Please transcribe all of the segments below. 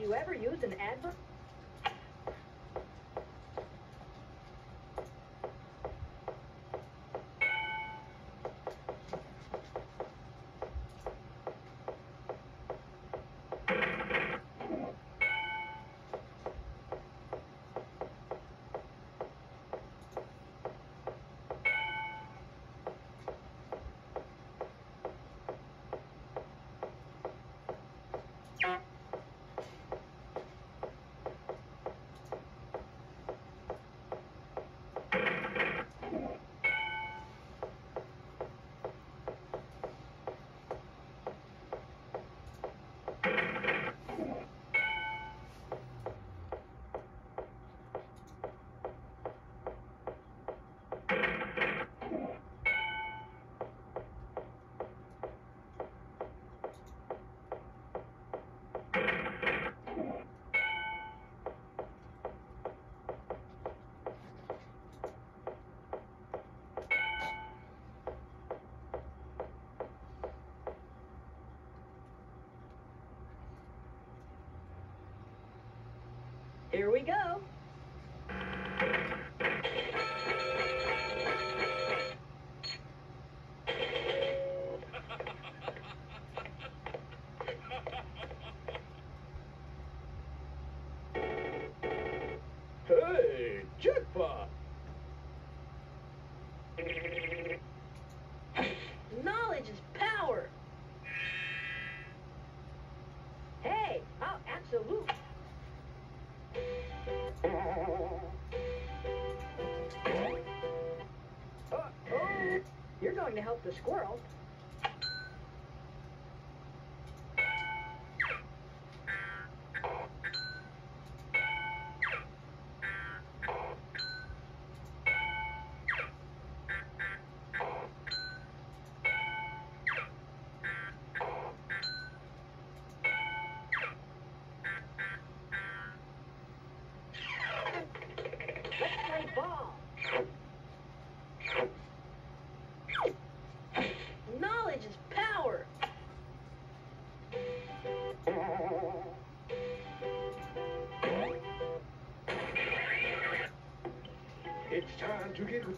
you ever used an adverb? Here we go. Hey, jackpot! Knowledge is power. Hey, how absolute. Uh-oh. You're going to help the squirrel. Let's play ball. Knowledge is power. It's time to get...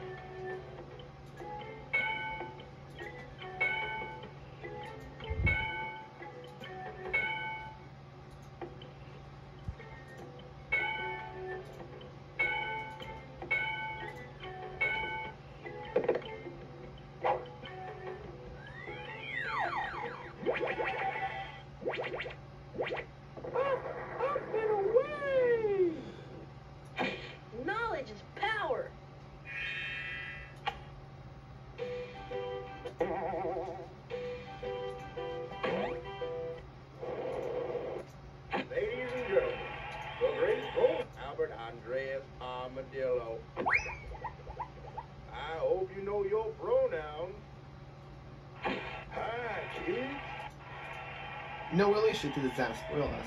Up and away! Knowledge is power. Ladies and gentlemen, the graceful Albert Andreas Armadillo. I hope you know your pronouns. Hi, kids. No relation to the Zap Schoolhouse.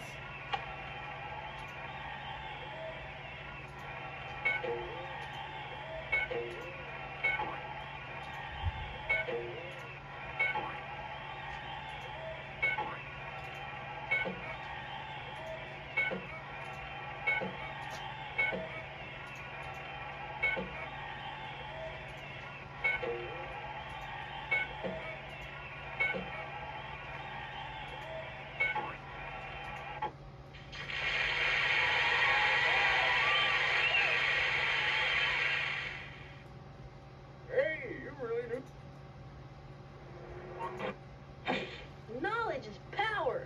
Hey, you really do. Knowledge is power.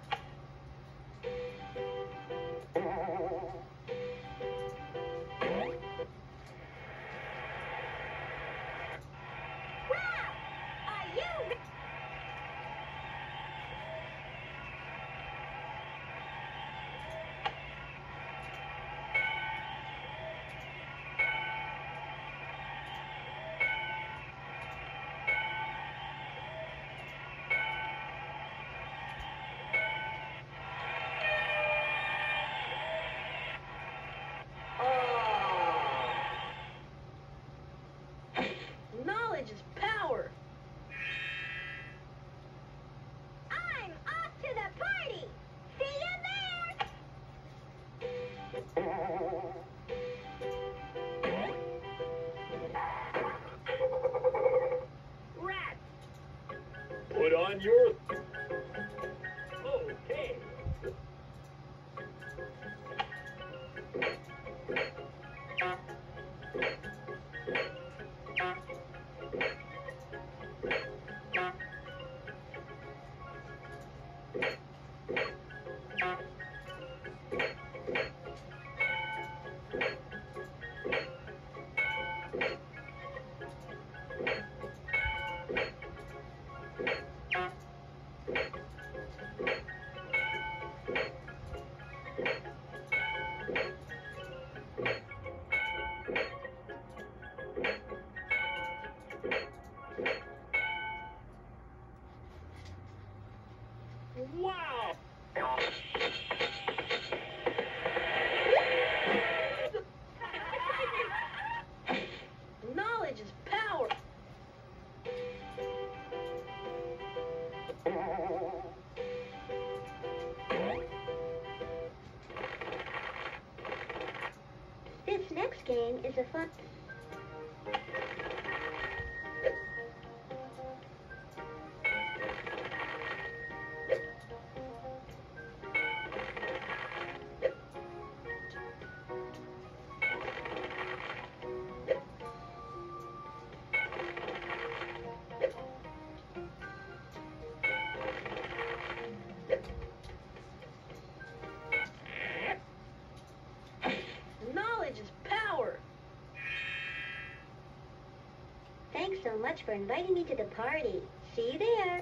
on your... Okay. Wow! Knowledge is power. This next game is a fun... Knowledge is power. Thanks so much for inviting me to the party. See you there.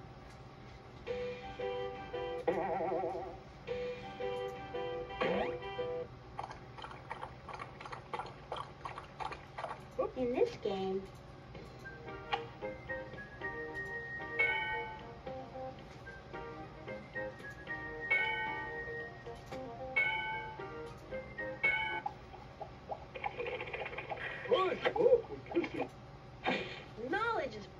In this game, knowledge is